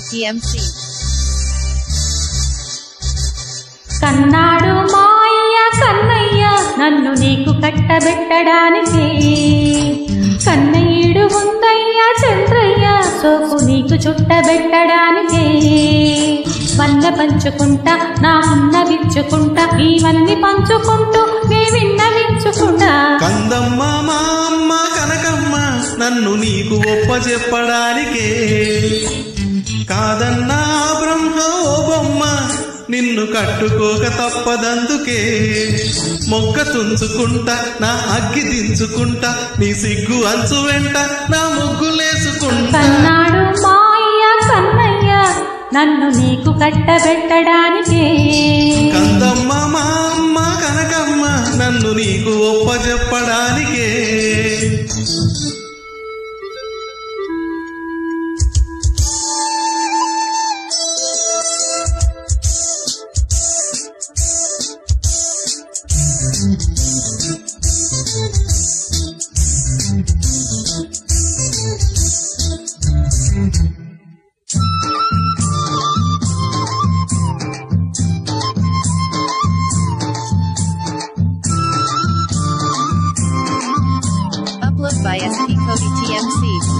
TMC. కన్నాడు మాయ్య కన్నయ్య నన్ను నీకు కట్టబెట్టడానికి, కన్నయ్యుడు ఉందయ్య చంద్రయ్య సోకు నీకు చుట్టబెట్టడానికి. వల్ల పంచుకుంటా నా ఉన్నవించుకుంటా, ఇవన్నీ పంచుకుంటూ నీ విన్నవించుకుంటా. కందమ్మ మా అమ్మ కనకమ్మ నన్ను నీకు ఒప్పచెప్పడానికే, కాదన్నా బ్రహ్మ ఓ బొమ్మ నిన్ను కట్టుకోక తప్పదందుకే. మొగ్గ తుంచుకుంటా నా అగ్గి దించుకుంటా, నీ సిగ్గు అంచు వెంట నా ముగ్గులేసుకుంటా. కన్నాడు మాయ్య కన్నయ్య నన్ను నీకు కట్టబెట్టడానికి, కందమ్మ మా అమ్మ కనకమ్మ నన్ను నీకు ఒప్పచెప్పడానికే. Upload by SP Cody TMC.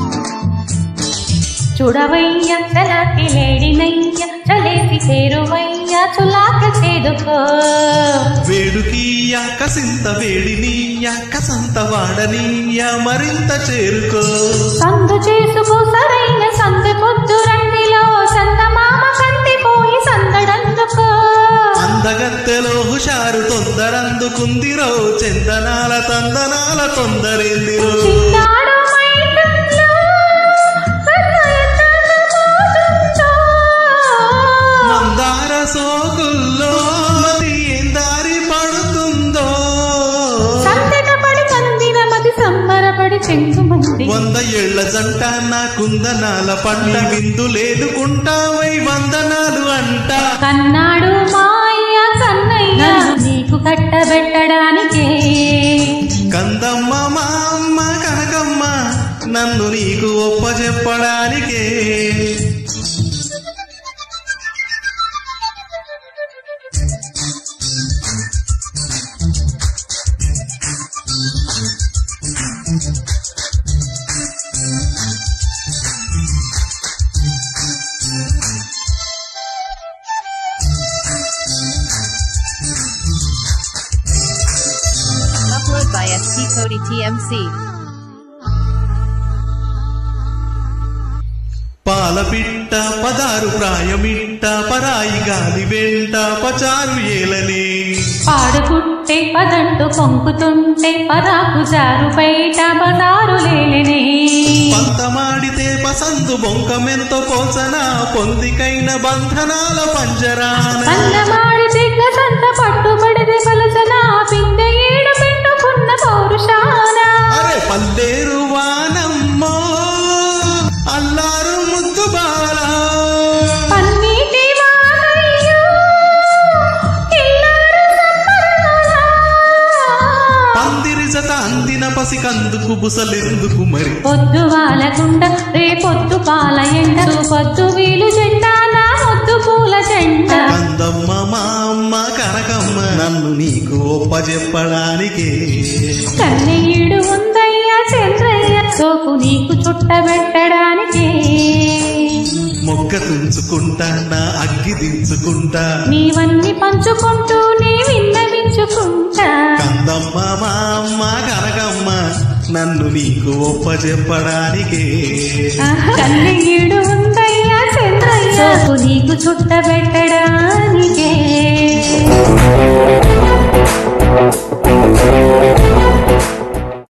చూడవయ్య చలాకి లేడినయ్య చలేసి చేరువయ్య చులాక చేదుకో. వేడుకీయ కసింత వేడినీయ కసంత వాడనీయ మరింత చేరుకో. సందు చేసుకో సరైన సందు పొద్దు రండిలో, చందమామ కందిపోయి సందడందుకో. అందగత్తెలో హుషారు తొందరందుకుందిరో, చందనాల తందనాల తొందరేందిరో. చిన్నాడు మైకంలో మందార సోకుల్లో మది ఏం దారి పడుతుందో, సంతకపడి కందిన మది సంబరపడి చెంగుమంది. 100 ఏళ్ల జంట నా కుందనాల పంట, విందులేదుకుంటావై వందనాలు అంట. కన్నాడు మాయ్య కన్నయ్య నీకు కట్టబెట్టడానికి, కందమ్మ మా అమ్మ కనకమ్మ నన్ను నీకు ఒప్పచెప్పడానికే. Upload by SP Cody TMC. పాలపిట్ట పదారు ప్రాయమిట్ట పరాయి గాలి వెంట పచారు ఏలనే. పాడుకుంటే పదంటు పొంకుతుంటే పరాకు జారు బయట బదారు లేలనే. పంతమాడితే పసందు బొంకమెంతో పోచన, పొందికైన బంధనాల పంజరాన. అన్నమాడితే గసంత పట్టుబడితే పలసన, పిందె ఏడు పెట్టుకున్న పౌరుషాన. అరే పల్లేరు వానమ్మో అల్లారు ముద్దు బాల, పన్నీటి వానయ్యో ఇల్లారు సంబరాల. పందిరి జత అందిన పసికందుకు బుసలెందుకు మరి. పొద్దు వాలకుండ రేపొద్దు పాల ఎండ, పొద్దు వీలు జెండ నా ముద్దు పూల జెండ. కందమ్మ మా అమ్మ కనకమ్మ నన్ను నీకు ఒప్పచెప్పడానికే, కన్నయ్యుడు ఉందయ్య చంద్రయ్య సోకు నీకు చుట్టబెట్టడానికి. మొగ్గ తుంచుకుంటా నా అగ్గి దించుకుంటా, నీవన్నీ పంచుకుంటూ నీ విన్నవించుకుంటా. కందమ్మ మా అమ్మ కనకమ్మ నన్ను నీకు ఒప్పచెప్పడానికే. కన్నయ్యుడు ఉందయ్య చంద్రయ్య సోకు నీకు చుట్టబెట్టడానికే.